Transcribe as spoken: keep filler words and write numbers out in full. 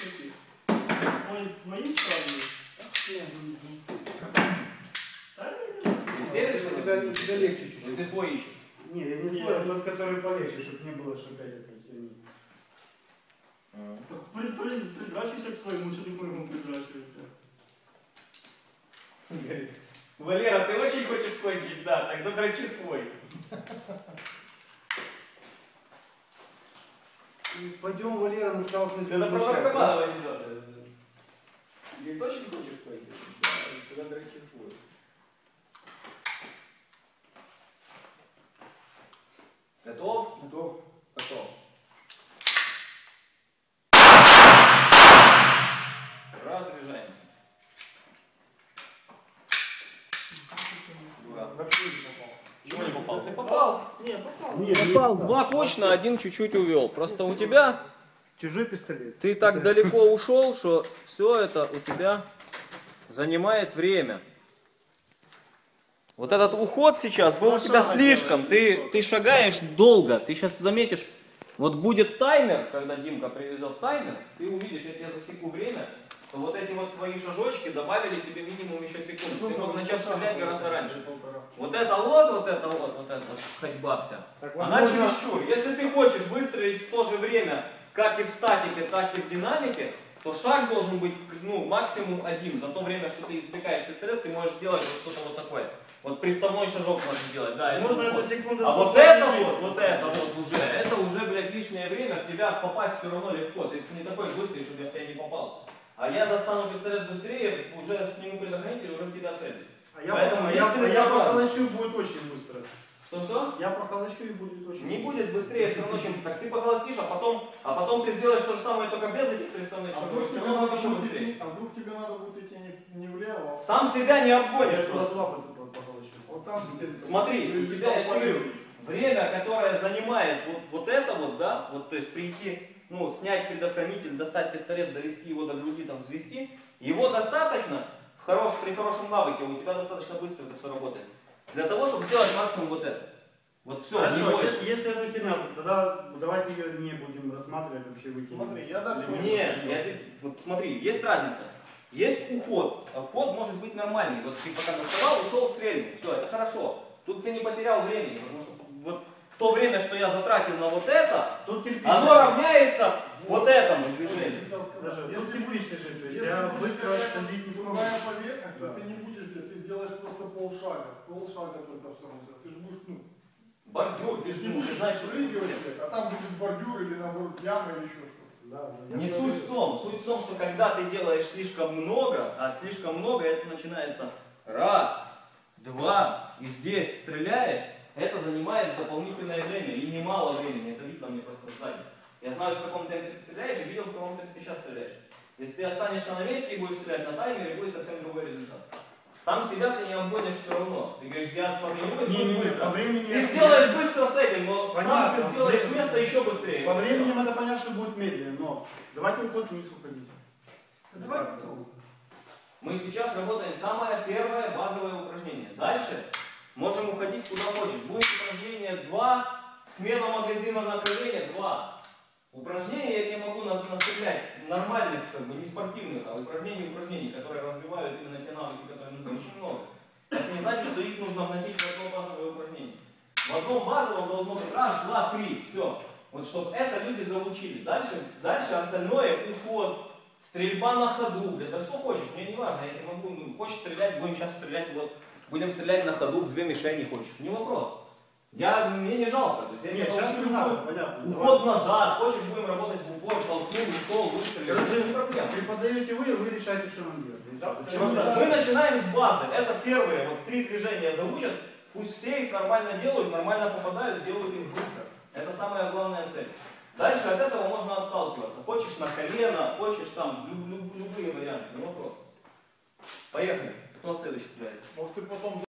каких? Свой с моим сравнивать? Ты веришь, что тебя, тебя легче чуть-чуть? или ты свой ищешь? Не, я не свой, а тот, который полегче, чтобы не было, что опять это все не... Так придрачивайся к своему, что ты к моему придрачиваешься? Валера, ты очень хочешь кончить, да, тогда дрочи свой. Пойдем, Валера, на столкнуть. Это про наркоманова идет. Или ты очень хочешь кончить? Да, тогда дрочи свой. Готов? Готов. Готов. Разряжаемся. Вообще не попал. Чего не попал? Ты попал? Не, попал. Не, Попал. Два точно, один чуть-чуть увел. Просто у тебя, чужой пистолет. ты так далеко ушел, что все это у тебя занимает время. Вот этот уход сейчас был у тебя слишком. Ты, ты шагаешь долго. Ты сейчас заметишь, вот будет таймер, когда Димка привезет таймер, ты увидишь, я тебе засеку время, что вот эти вот твои шажочки добавили тебе минимум еще секунду. Ты мог начать стрелять гораздо раньше. Вот это вот, вот это вот, вот эта вот ходьба вся. Так, Она возможно... чересчур. Если ты хочешь выстрелить в то же время, как и в статике, так и в динамике, то шаг должен быть, ну, максимум один. За то время, что ты извлекаешь пистолет, ты можешь сделать вот что-то вот такое. Вот приставной шажок можно сделать, да. Можно это это секунда. А вот это вот, вот это вот уже, это уже, блядь, лишнее время, в тебя попасть все равно легко. Ты не такой быстрый, чтобы я в тебя не попал. А я достану пистолет быстрее, уже сниму предохранитель и уже в тебя целюсь. А я, Поэтому, а я, если а я согласен- похолощу, будет очень быстро. Что-что? Я похолощу и будет очень Не быстро. будет быстрее все равно, чем так ты похолостишь, а потом, а потом ты сделаешь то же самое, только без этих приставных А шагов, вдруг все тебе равно надо будет еще будет быстрее. идти, а вдруг тебе надо будет идти не, не влево, а Сам себя не Я обгонишь туда просто. сюда похолощу. вот там теперь. Смотри, у тебя, я тебе говорю, время, которое занимает вот, вот это вот, да, вот, то есть прийти, ну, снять предохранитель, достать пистолет, довести его до груди, там, взвести, его достаточно, в хорош, при хорошем навыке, у тебя достаточно быстро это все работает, для того, чтобы сделать максимум вот это. Вот все, не Хорошо, больше. если, если это херня, тогда давайте ее не будем рассматривать вообще высидеть. Смотри, я даже не- Нет, я тебе, вот смотри, есть разница. Есть уход. А уход может быть нормальный. Вот ты пока доставал, ушел, стрельнул. Все, это хорошо. Тут ты не потерял времени, потому что вот то время, что я затратил на вот это, Тут кирпич. оно равняется вот этому движению. Даже Если тут кирпич лежит, то есть Если я будет быстро какая-то скользить не смогу. круговая поверхность, то Да. ты не будешь делать, ты сделаешь просто полшага. Полшага только в сторону. Ты же будешь, ну, Бордюр, ты же не будешь знать, что прыгивать, а там будет бордюр или наоборот яма или еще что-то. Да, да, Не я суть в том. Суть в том, что когда ты делаешь слишком много, а слишком много это начинается раз, два, и здесь стреляешь, это занимает дополнительное время, и немало времени, это видно мне просто сзади. Я знаю, в каком темпе ты стреляешь, и видел, в каком темпе ты сейчас стреляешь. Если ты останешься на месте и будешь стрелять на таймере, будет совсем другой результат. Сам себя ты не обгонишь все равно. Ты говоришь, я по времени Не, не, не, быстро. по времени Ты я- сделаешь быстро с этим, но сам Понятно. ты сделаешь с места еще быстрее. По времени это понятно, что будет медленно, но давайте уход вниз уходить. Давай. Мы сейчас работаем самое первое базовое упражнение. Дальше можем уходить куда хочешь. Будет упражнение два, смена магазина направления два. Упражнения я тебе могу настрелять нормальных, как бы не спортивных, а упражнений упражнений, которые развивают именно те навыки, которые нужны. Очень много. Это не значит, что их нужно вносить в одно базовое упражнение. В одном базовом должно быть раз, два, три. Все. Вот чтобы это люди заучили. Дальше, дальше остальное уход. Стрельба на ходу, бля, да что хочешь, мне не важно, я тебе могу, ну, хочешь стрелять, будем сейчас стрелять, вот, будем стрелять на ходу в две мишени, хочешь, не вопрос. Я, мне не жалко, то есть я Нет, тебе сейчас научу не надо, любую- понятно. уход назад, хочешь, будем работать в упор, толкнул, ушел, выстрелил, Короче, это не проблема. преподаете вы, вы решаете, что нам делать. Да, Просто мы начинаем с базы, это первые, вот три движения заучат, пусть все их нормально делают, нормально попадают, делают их быстро. Это самая главная цель. Дальше от этого можно отталкиваться. Хочешь на колено, хочешь там, люб- люб- любые варианты, не вопрос. Поехали. Кто следующий стреляет? Может ты потом